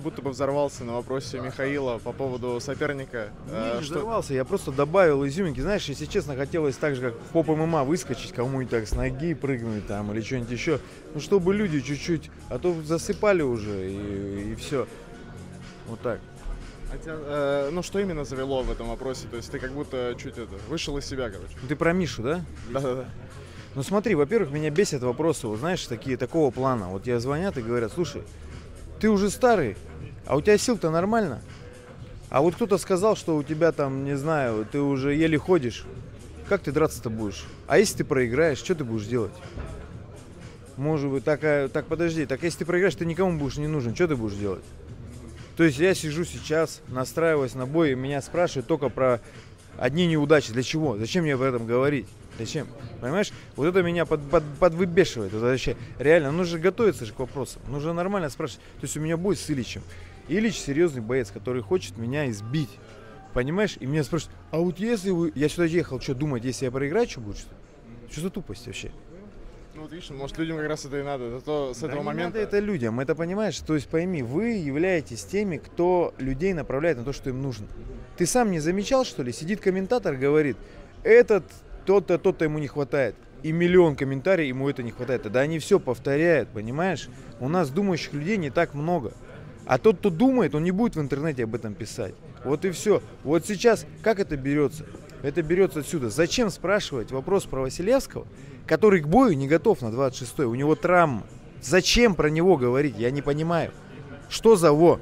будто бы взорвался на вопросе Михаила по поводу соперника. Не взорвался, я просто добавил изюминки. Знаешь, если честно, хотелось так же, как в поп ММА выскочить, кому-нибудь так с ноги прыгнуть там или что-нибудь еще. Ну, чтобы люди чуть-чуть, а то засыпали уже и все. Вот так. Ну, что именно завело в этом вопросе? То есть ты как будто чуть вышел из себя, короче. Ты про Мишу, да? Да-да-да. Ну смотри, во-первых, меня бесят вопросы, вот, знаешь, такого плана. Вот тебе звонят и говорят: слушай, ты уже старый, а у тебя сил-то нормально. А вот кто-то сказал, что у тебя там, не знаю, ты уже еле ходишь. Как ты драться-то будешь? А если ты проиграешь, что ты будешь делать? Может быть, так подожди, так если ты проиграешь, ты никому будешь не нужен, что ты будешь делать? То есть я сижу сейчас, настраиваюсь на бой, и меня спрашивают только про одни неудачи. Для чего? Зачем мне об этом говорить? Зачем? Понимаешь? Вот это меня подвыбешивает. Это вообще реально, нужно готовиться же к вопросам. Нужно нормально спрашивать. То есть у меня бой с Ильичем. Ильич серьезный боец, который хочет меня избить. Понимаешь? И меня спрашивают: а вот если вы... Я сюда ехал, что думать, если я проиграю, что будет? Что за тупость вообще? Ну вот видишь, может людям как раз это и надо. Зато с этого момента... Не надо это людям, это понимаешь? То есть пойми, вы являетесь теми, кто людей направляет на то, что им нужно. Ты сам не замечал, что ли? Сидит комментатор, говорит: этот, тот-то, тот-то ему не хватает. И миллион комментариев ему это не хватает. Тогда они все повторяют, понимаешь? У нас думающих людей не так много. А тот, кто думает, он не будет в интернете об этом писать. Вот и все. Вот сейчас как это берется? Это берется отсюда. Зачем спрашивать вопрос про Василевского, который к бою не готов на 26-й? У него травма. Зачем про него говорить? Я не понимаю. Что за во?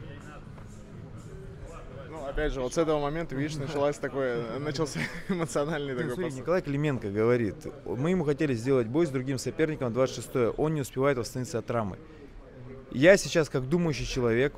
Ну, опять же, вот с этого момента, видишь, начался эмоциональный такой Смотри, посыл. Николай Клименко говорит: мы ему хотели сделать бой с другим соперником 26-е. Он не успевает восстановиться от травмы. Я сейчас как думающий человек,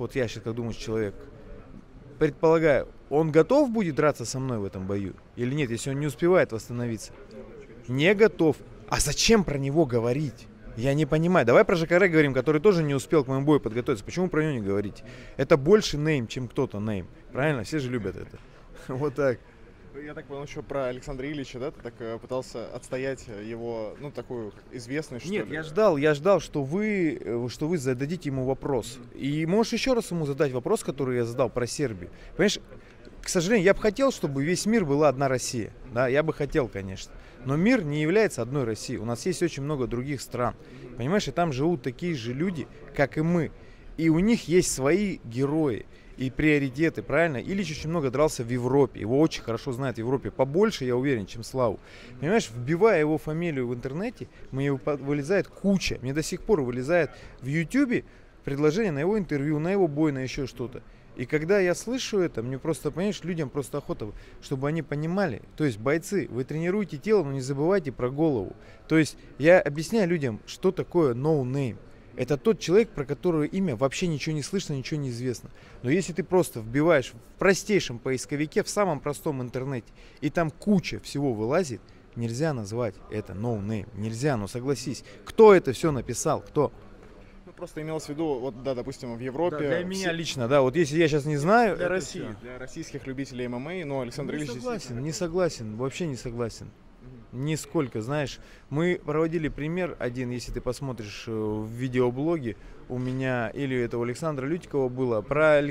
предполагаю, он готов будет драться со мной в этом бою или нет, если он не успевает восстановиться? Не готов. А зачем про него говорить? Я не понимаю. Давай про Жакаре говорим, который тоже не успел к моему бою подготовиться. Почему про него не говорить? Это больше нейм, чем кто-то нейм. Правильно? Все же любят это. Вот так. Я так понял, еще про Александра Ильича, да? Ты так пытался отстоять его, ну, такую известность, что Нет, ли? я ждал, что вы зададите ему вопрос. И можешь еще раз ему задать вопрос, который я задал про Сербию. Понимаешь, к сожалению, я бы хотел, чтобы весь мир была одна Россия. Да, я бы хотел, конечно. Но мир не является одной Россией. У нас есть очень много других стран. Понимаешь, и там живут такие же люди, как и мы. И у них есть свои герои и приоритеты, правильно? Ильич очень много дрался в Европе. Его очень хорошо знают в Европе. Побольше, я уверен, чем Славу. Понимаешь, вбивая его фамилию в интернете, мне вылезает куча. Мне до сих пор вылезает в Ютубе предложение на его интервью, на его бой, на еще что-то. И когда я слышу это, мне просто, понимаешь, людям просто охота, чтобы они понимали. То есть, бойцы, вы тренируете тело, но не забывайте про голову. То есть, я объясняю людям, что такое no name. Это тот человек, про которого имя вообще ничего не слышно, ничего не известно. Но если ты просто вбиваешь в простейшем поисковике, в самом простом интернете, и там куча всего вылазит, нельзя назвать это no name. Нельзя, но согласись. Кто это все написал? Кто? Ну, просто имелось в виду, вот, да, допустим, в Европе... Да, для меня лично, да, вот если я сейчас не знаю... Для России, для российских любителей ММА, но Александр Ильич... Не согласен, вообще не согласен. Нисколько, знаешь, мы проводили пример один, если ты посмотришь в видеоблоге у меня, или это у Александра Лютикова было,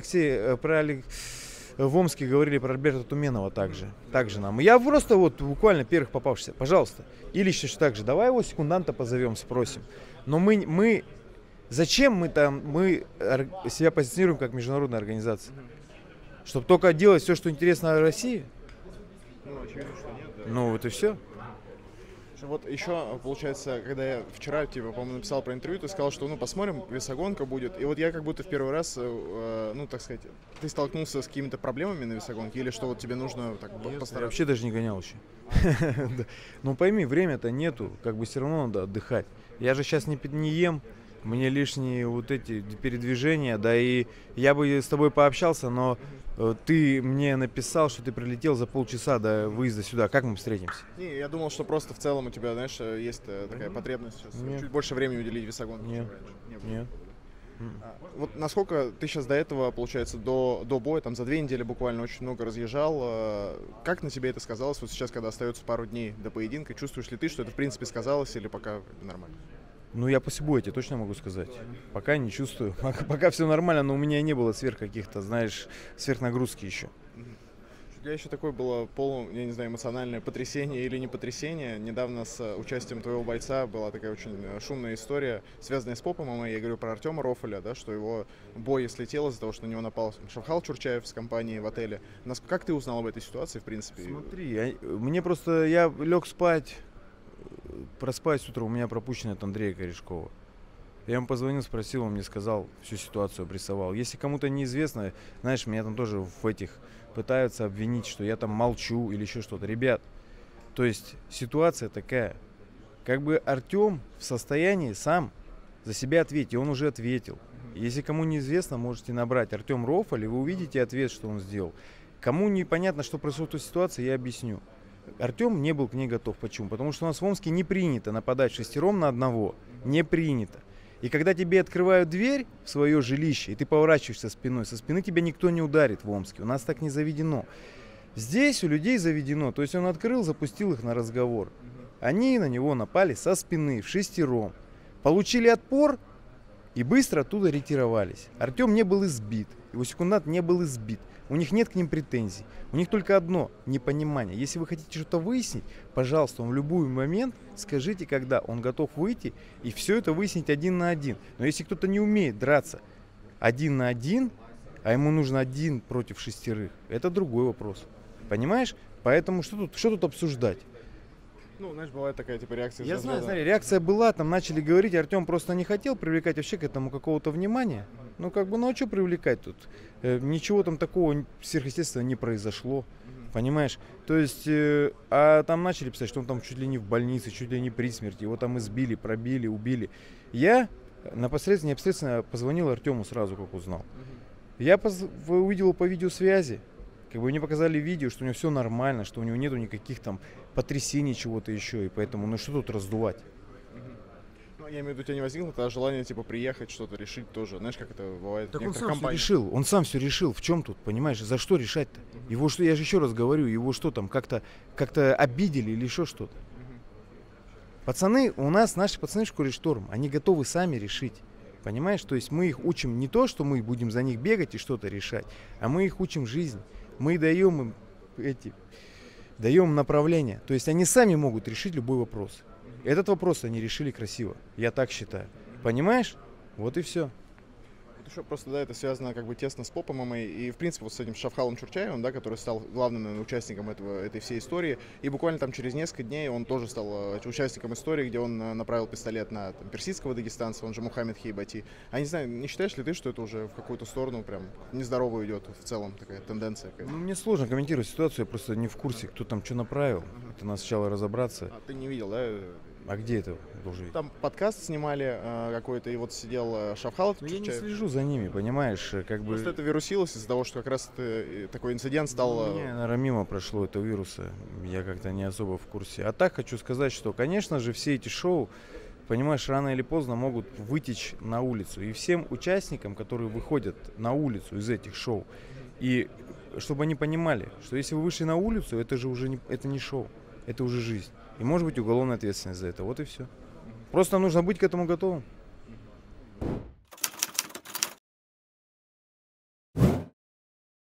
в Омске говорили про Альберта Туменова также нам. Я просто вот буквально первых попавшихся, пожалуйста, или еще так же, давай его секунданта позовем, спросим. Но мы зачем мы себя позиционируем как международная организация? Чтобы только делать все, что интересно о России? Ну, очевидно, что нет, да. Ну, вот и все. Вот еще, получается, когда я вчера тебе, по-моему, написал про интервью, ты сказал, что, ну, посмотрим, весогонка будет. И вот я как будто в первый раз, ну, так сказать, ты столкнулся с какими-то проблемами на весогонке, или что вот тебе нужно так постараться? Я вообще даже не гонял еще. Ну, пойми, время-то нету, как бы все равно надо отдыхать. Я же сейчас не ем, мне лишние вот эти передвижения, да, и я бы с тобой пообщался, но ты мне написал, что ты прилетел за полчаса до выезда сюда. Как мы встретимся? Не, я думал, что просто в целом у тебя, знаешь, есть такая потребность сейчас чуть больше времени уделить весогонке, чем раньше. Нет. Вот насколько ты сейчас до этого, получается, до боя, там за 2 недели буквально очень много разъезжал, как на тебе это сказалось вот сейчас, когда остается пару дней до поединка? Чувствуешь ли ты, что это в принципе сказалось или пока нормально? Ну, я по себе тебе точно могу сказать. Пока не чувствую. Пока все нормально, но у меня не было сверх каких-то, знаешь, сверхнагрузки еще. У тебя еще такое было я не знаю, эмоциональное потрясение или не потрясение. Недавно с участием твоего бойца была такая очень шумная история, связанная с попом ММА. Я говорю про Артема Рофоля, да, что его бой слетел из-за того, что на него напал Шавхал Чурчаев с компанией в отеле. Как ты узнал об этой ситуации, в принципе? Смотри, мне просто, я лег спать, проспать с утра, у меня пропущен от Андрея Корешкова. Я ему позвонил, спросил, он мне сказал, всю ситуацию обрисовал. Если кому-то неизвестно, знаешь, меня там тоже в этих пытаются обвинить, что я там молчу или еще что-то. Ребят, то есть ситуация такая. Как бы Артем в состоянии сам за себя ответить, и он уже ответил. Если кому неизвестно, можете набрать Артем Рофоль, и вы увидите ответ, что он сделал. Кому непонятно, что происходит в этой ситуации, я объясню. Артем не был к ней готов. Почему? Потому что у нас в Омске не принято нападать шестером на одного. Не принято. И когда тебе открывают дверь в свое жилище, и ты поворачиваешься спиной, со спины тебя никто не ударит в Омске. У нас так не заведено. Здесь у людей заведено. То есть он открыл, запустил их на разговор. Они на него напали со спины, в шестером. Получили отпор и быстро оттуда ретировались. Артем не был избит. Его секундант не был избит. У них нет к ним претензий. У них только одно непонимание. Если вы хотите что-то выяснить, пожалуйста, в любой момент скажите, когда он готов выйти и все это выяснить 1 на 1. Но если кто-то не умеет драться 1 на 1, а ему нужно 1 против 6, это другой вопрос. Понимаешь? Поэтому что тут обсуждать? Ну, знаешь, бывает такая типа реакция. Я знаю, смотри, реакция была, там начали говорить, Артем просто не хотел привлекать вообще к этому какого-то внимания. Ну, как бы, ну а что привлекать тут? Ничего там такого сверхъестественного не произошло. Понимаешь? То есть, а там начали писать, что он там чуть ли не в больнице, чуть ли не при смерти, его там избили, пробили, убили. Я непосредственно позвонил Артему сразу, как узнал. Я увидел его по видеосвязи. Как бы мне показали видео, что у него все нормально, что у него нету никаких там потрясений, чего-то еще, и поэтому, ну что тут раздувать? Ну, я имею в виду, у тебя не возникло тогда желание, типа, приехать, что-то решить тоже, знаешь, как это бывает так в он некоторых сам все компаниях. решил, он сам все решил, в чем тут, понимаешь, за что решать-то? Его что, я же еще раз говорю, его что там, как-то обидели или еще что-то? Пацаны, у нас, наши пацаны в школе «Шторм», они готовы сами решить. Понимаешь, то есть мы их учим не то, что мы будем за них бегать и что-то решать, а мы их учим жизни. Мы даем им направление. То есть они сами могут решить любой вопрос. Этот вопрос они решили красиво. Я так считаю. Понимаешь? Вот и все. Еще просто, да, это связано как бы тесно с попом ММА и, в принципе, вот с этим Шавхалом Чурчаевым, да, который стал главным, наверное, участником этой всей истории. И буквально там через несколько дней он тоже стал участником истории, где он направил пистолет на персидского дагестанца, он же Мухаммед Хейбати. А не знаю, не считаешь ли ты, что это уже в какую-то сторону прям нездоровую идет в целом такая тенденция? Ну, мне сложно комментировать ситуацию, я просто не в курсе, кто там что направил. Это надо сначала разобраться. А ты не видел, да? А где это должен видеть? Там подкаст снимали какой-то, и вот сидел Шавхал. Ну, я не слежу за ними, понимаешь, как бы... Просто это вирусилось из-за того, что как раз такой инцидент стал... Мне, наверное, мимо прошло это вируса, я как-то не особо в курсе. А так хочу сказать, что, конечно же, все эти шоу, понимаешь, рано или поздно могут вытечь на улицу. И всем участникам, которые выходят на улицу из этих шоу, и чтобы они понимали, что если вы вышли на улицу, это же уже не шоу, это уже жизнь. И может быть уголовная ответственность за это. Вот и все. Просто нужно быть к этому готовым.